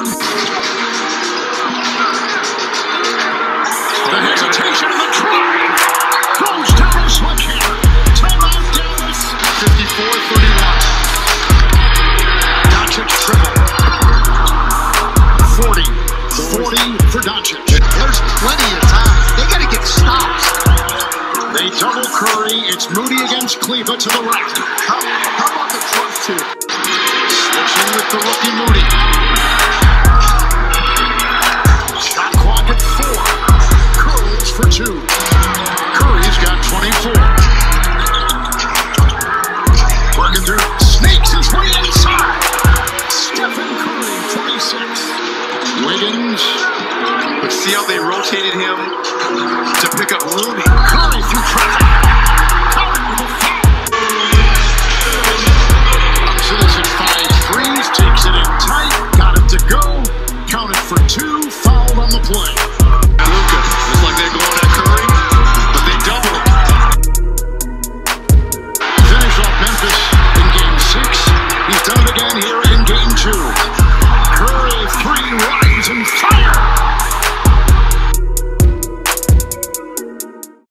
The hesitation and the try. Goes down the sledgehammer. Timeout Dallas. 54-31. Doncic triple. 40 for Doncic. There's plenty of time. They got to get stops. They double Curry. It's Moody against Kleba to the right. How about the trust here? Switching with the rookie Moody.